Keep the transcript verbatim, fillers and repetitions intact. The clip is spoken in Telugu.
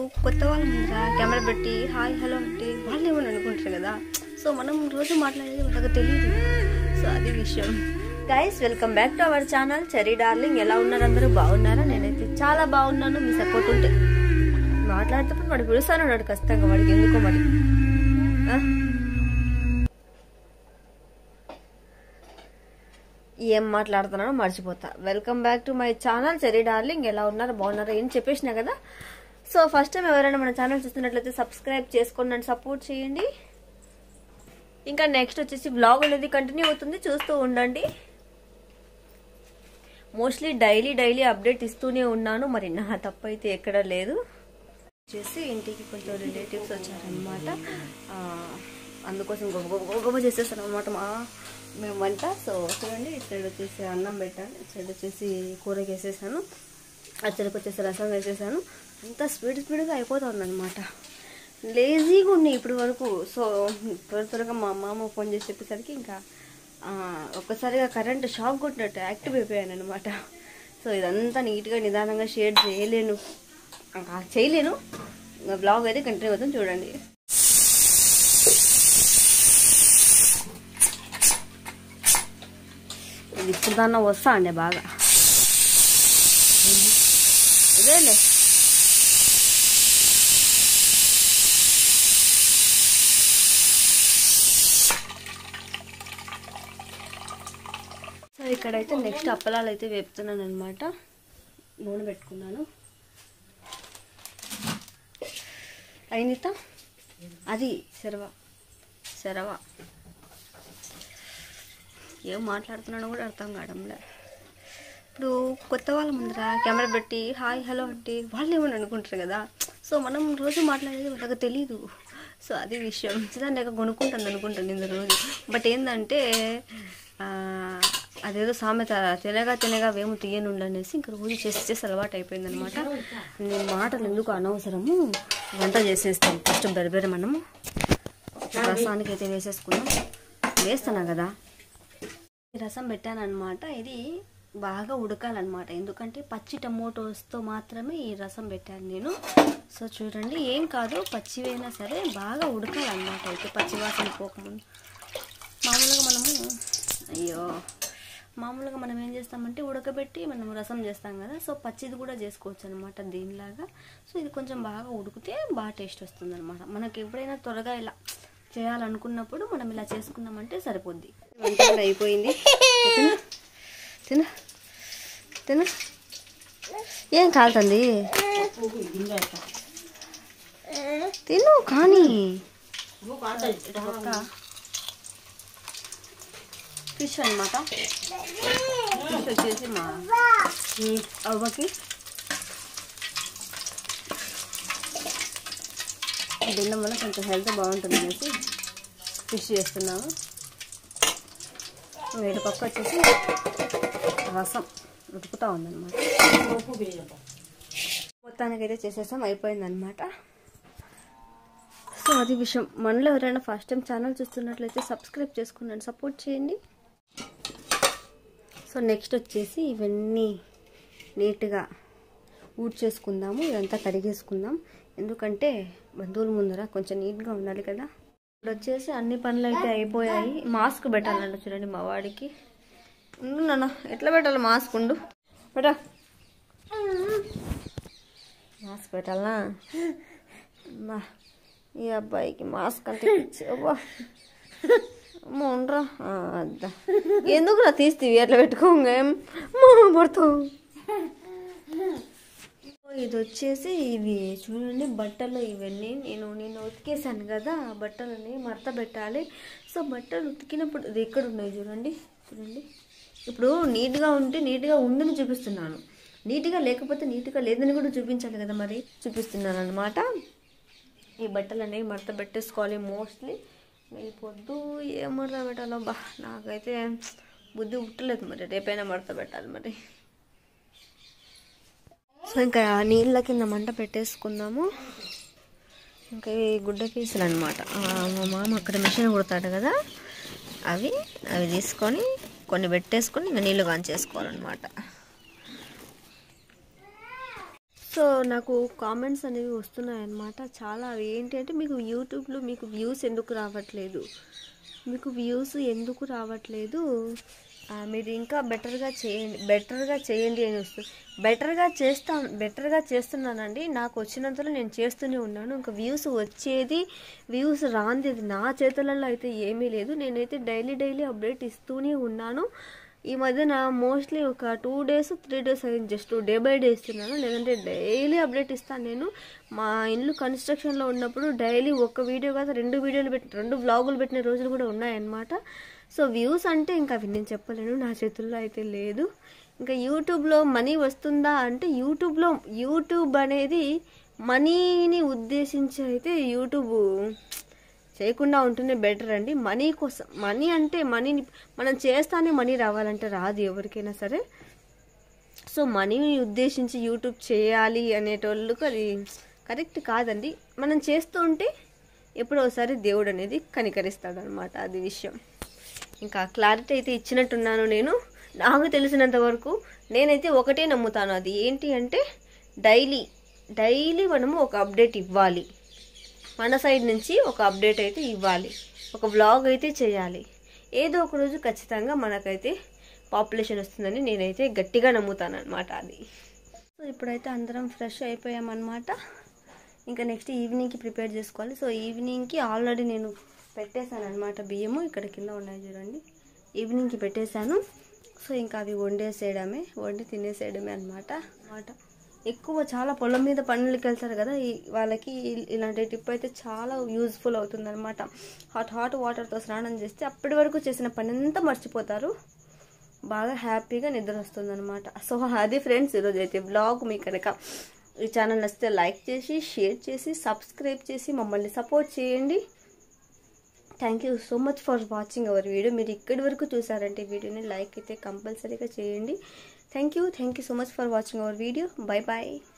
కొత్త వాళ్ళ ముందర కెమెరా పెట్టి హాయ్ హలో అంటే వాళ్ళు ఏమని అనుకుంటారు కదా. సో మనం రోజు మాట్లాడేది వాళ్ళకి తెలియదు. సో అది విషయం. Guys, welcome back to our channel Cherry Darling. ఎలా ఉన్నారు అందరూ? బాగున్నారా? నేనైతే చాలా బాగున్నాను. మీ సపోర్ట్ ఉంటే మాట్లాడేటప్పుడు వాడు పిలుస్తాను అన్నాడు ఖచ్చితంగా. వాడికి ఎందుకో మరి ఏం మాట్లాడుతున్నానో మర్చిపోతా. Welcome back to my channel Cherry Darling. ఎలా ఉన్నారు? బాగున్నారా? ఏం చెప్పేసినా కదా. సో ఫస్ట్ టైం ఎవరైనా మన ఛానల్ చూస్తున్నట్లయితే సబ్స్క్రైబ్ చేసుకోండి అండ్ సపోర్ట్ చేయండి. ఇంకా నెక్స్ట్ వచ్చేసి బ్లాగ్ అనేది కంటిన్యూ అవుతుంది, చూస్తూ ఉండండి. మోస్ట్లీ డైలీ డైలీ అప్డేట్ ఇస్తూనే ఉన్నాను, మరి నా తప్పు అయితే ఎక్కడ లేదు. వచ్చేసి ఇంటికి కొంచెం రిలేటివ్స్ వచ్చారనమాట. అందుకోసం గొప్ప గొప్ప గొప్ప చేసేస్తాను అనమాట మా మేము వంట. సో చూడండి, ఇటు సైడ్ వచ్చేసి అన్నం పెట్టాను, ఇటు సైడ్ వచ్చేసి కూరకి వేసేసాను, అటు సైడ్కి వచ్చేసి రసం వేసేసాను. అంతా స్పీడ్ స్పీడ్గా అయిపోతుంది అనమాట. లేజీగా ఉన్నాయి ఇప్పటి వరకు. సో త్వర త్వరగా మా మామ ఫోన్ చేసి చెప్పేసరికి ఇంకా ఒక్కసారిగా కరెంట్ షాక్ కొట్టినట్టు యాక్టివ్ అయిపోయాను అనమాట. సో ఇదంతా నీట్గా నిదానంగా షేర్ చేయలేను చేయలేను బ్లాగ్ అయితే కంటిన్యూ అవుతుంది, చూడండి. ఇది ఇప్పుడు దాన్నా వస్తా అండి బాగా ఇదేలే. సో ఇక్కడైతే నెక్స్ట్ అప్పలాలు అయితే వేపుతున్నాను అనమాట. నూనె పెట్టుకున్నాను. అయిందితా అది సెరవ సెరవ ఏం మాట్లాడుతున్నానో కూడా అర్థం కావడంలే. ఇప్పుడు కొత్త వాళ్ళ ముందర కెమెరా పెట్టి హాయ్ హలో అంటే వాళ్ళు ఏమని అనుకుంటారు కదా. సో మనం రోజు మాట్లాడేది వాళ్ళకి తెలీదు. సో అది విషయం. దాన్ని లేక కొనుక్కుంటాను అనుకుంటాను ఇంత రోజు. బట్ ఏంటంటే అదేదో సామెత తినగా తినగా వేము తీయనుండు అనేసి ఇంక రోజు చేసి చేసి అలవాటు అయిపోయింది అనమాట. నేను మాటలు ఎందుకు అనవసరము, వంట చేసేస్తాం. ఫస్ట్ బెరబెర మనము రసానికి అయితే వేసేసుకున్నాం. వేస్తున్నా కదా, రసం పెట్టాను అనమాట. ఇది బాగా ఉడకాలన్నమాట, ఎందుకంటే పచ్చి టమోటోస్తో మాత్రమే ఈ రసం పెట్టాను నేను. సో చూడండి, ఏం కాదు పచ్చివైనా సరే బాగా ఉడకాలన్నమాట. అయితే పచ్చివాసన పోకముందు మామూలుగా మనము అయ్యో మామూలుగా మనం ఏం చేస్తామంటే ఉడకబెట్టి మనం రసం చేస్తాం కదా. సో పచ్చిది కూడా చేసుకోవచ్చు అనమాట దీనిలాగా. సో ఇది కొంచెం బాగా ఉడికితే బాగా టేస్ట్ వస్తుంది అనమాట. మనకి ఎప్పుడైనా త్వరగా ఇలా చేయాలనుకున్నప్పుడు మనం ఇలా చేసుకున్నామంటే సరిపోద్ది. వంట కూడా అయిపోయింది. తిన తిన ఏం కాలుతుంది తిను కానీ ఫిష్ అనమాట. ఫిష్ వచ్చేసి మా అవ్వకి తినడం వల్ల కొంచెం హెల్త్ బాగుంటుంది అనేసి ఫిష్ చేస్తున్నాము. వేడి పక్క వచ్చేసి రసం ఉడుకుతూ ఉందన్నమాట. మొత్తానికైతే చేసేసాం, అయిపోయిందనమాట. సో అది విషయం. మనలో ఎవరైనా ఫస్ట్ టైం ఛానల్ చూస్తున్నట్లయితే సబ్స్క్రైబ్ చేసుకున్నాను, సపోర్ట్ చేయండి. సో నెక్స్ట్ వచ్చేసి ఇవన్నీ నీట్గా ఊడ్ చేసుకుందాము. ఇదంతా కడిగేసుకుందాం, ఎందుకంటే బంధువుల ముందర కొంచెం నీట్గా ఉండాలి కదా. ఇప్పుడు వచ్చేసి అన్ని పనులు అయితే అయిపోయాయి. మాస్క్ పెట్టాలంట చూడండి మా వాడికి. ఉండు నాన్న, ఎట్లా పెట్టాలి మాస్క్? ఉండు పెట్టా, మాస్క్ పెట్టాలా? మా ఈ అబ్బాయికి మాస్క్ అంటే అబ్బా అమ్మ ఉండరా. అద్దా ఎందుకు రా తీస్తీవి అట్లా పెట్టుకోంగేం పడతావు. ఇది వచ్చేసి ఇవి చూడండి బట్టలు. ఇవన్నీ నేను నేను ఉతికేసాను కదా, బట్టలని మడత పెట్టాలి. సో బట్టలు ఉతికినప్పుడు ఇది ఎక్కడ ఉన్నాయి చూడండి చూడండి. ఇప్పుడు నీట్గా ఉంటే నీట్గా ఉందని చూపిస్తున్నాను, నీట్గా లేకపోతే నీట్గా లేదని కూడా చూపించాలి కదా, మరి చూపిస్తున్నాను అనమాట. ఈ బట్టలు అనేవి మడత పెట్టేసుకోవాలి. మోస్ట్లీ ఈ పొద్దు ఏం మడత పెట్టాలో బా నాకైతే బుద్ధి పుట్టలేదు. మరి రేపైనా మడత పెట్టాలి మరి. సో ఇంకా నీళ్ళ కింద మంట పెట్టేసుకుందాము. ఇంకా ఈ గుడ్డ పీసులు అనమాట. మా మామ అక్కడ మిషన్ కుడతాడు కదా, అవి అవి తీసుకొని కొన్ని పెట్టేసుకొని ఇంకా నీళ్ళు కాంచేసుకోవాలన్నమాట. సో సో నాకు కామెంట్స్ అనేవి వస్తున్నాయన్నమాట చాలా. అవి ఏంటి అంటే మీకు యూట్యూబ్లో మీకు వ్యూస్ ఎందుకు రావట్లేదు, మీకు వ్యూస్ ఎందుకు రావట్లేదు, మీరు ఇంకా బెటర్గా చేయండి బెటర్గా చేయండి అని వస్తుంది. బెటర్గా చేస్తాను బెటర్గా చేస్తున్నానండి, నాకు వచ్చినంతలో నేను చేస్తూనే ఉన్నాను. ఇంకా వ్యూస్ వచ్చేది వ్యూస్ రాంది నా చేతులలో అయితే ఏమీ లేదు. నేనైతే డైలీ డైలీ అప్డేట్ ఇస్తూనే ఉన్నాను. ఈ మధ్యన మోస్ట్లీ ఒక టూ డేస్ త్రీ డేస్ అయింది, జస్ట్ డే బై డే ఇస్తున్నాను, లేదంటే డైలీ అప్డేట్ ఇస్తాను. నేను మా ఇల్లు కన్స్ట్రక్షన్లో ఉన్నప్పుడు డైలీ ఒక వీడియో కాదు రెండు వీడియోలు పెట్టి రెండు వ్లాగులు పెట్టిన రోజులు కూడా ఉన్నాయన్నమాట. సో వ్యూస్ అంటే ఇంకా అవి నేను చెప్పలేను, నా చేతుల్లో అయితే లేదు. ఇంకా యూట్యూబ్లో మనీ వస్తుందా అంటే యూట్యూబ్లో యూట్యూబ్ అనేది మనీని ఉద్దేశించి అయితే యూట్యూబ్ చేయకుండా ఉంటేనే బెటర్ అండి. మనీ కోసం, మనీ అంటే మనీని మనం చేస్తానే మనీ రావాలంటే రాదు ఎవరికైనా సరే. సో మనీని ఉద్దేశించి యూట్యూబ్ చేయాలి అనేటోళ్ళకు అది కరెక్ట్ కాదండి. మనం చేస్తూ ఉంటే ఎప్పుడో ఒకసారి దేవుడు అనేది కనికరిస్తాడు అనమాట, అది విషయం. ఇంకా క్లారిటీ అయితే ఇచ్చినట్టున్నాను నేను. నాకు తెలిసినంత వరకు నేనైతే ఒకటే నమ్ముతాను, అది ఏంటి అంటే డైలీ డైలీ మనము ఒక అప్డేట్ ఇవ్వాలి, మన సైడ్ నుంచి ఒక అప్డేట్ అయితే ఇవ్వాలి, ఒక వ్లాగ్ అయితే చేయాలి. ఏదో ఒక రోజు ఖచ్చితంగా మనకైతే పాపులేషన్ వస్తుందని నేనైతే గట్టిగా నమ్ముతాను అనమాట అది. సో ఇప్పుడైతే అందరం ఫ్రెష్ అయిపోయామన్నమాట. ఇంకా నెక్స్ట్ ఈవినింగ్కి ప్రిపేర్ చేసుకోవాలి. సో ఈవినింగ్కి ఆల్రెడీ నేను పెట్టేశాను అనమాట బియ్యము, ఇక్కడ కింద ఉన్నాయి చూడండి, ఈవినింగ్కి పెట్టేశాను. సో ఇంకా అవి వండేసేయడమే, వండి తినేసేయడమే అనమాట అనమాట ఎక్కువ చాలా పొలం మీద పనులకి వెళ్తారు కదా, వాళ్ళకి ఇలాంటి టిప్ అయితే చాలా యూజ్ఫుల్ అవుతుంది అనమాట. హాట్ హాట్ వాటర్తో స్నానం చేస్తే అప్పటి వరకు చేసిన పని అంతా మర్చిపోతారు, బాగా హ్యాపీగా నిద్ర వస్తుంది అనమాట. సో అది ఫ్రెండ్స్ ఈరోజు అయితే బ్లాగ్. మీకు కనుక ఈ ఛానల్ నచ్చితే లైక్ చేసి షేర్ చేసి సబ్స్క్రైబ్ చేసి మమ్మల్ని సపోర్ట్ చేయండి. Thank you so much for watching our video. మీరు ఇక్కడి వరకు చూసారంటే వీడియోని లైక్ అయితే కంపల్సరీగా చేయండి. Thank you thank you so much for watching our video. Bye bye.